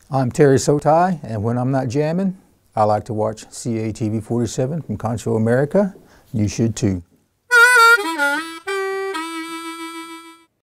I'm Terry Sotai, and when I'm not jamming, I like to watch CATV 47 from Concho America. You should too.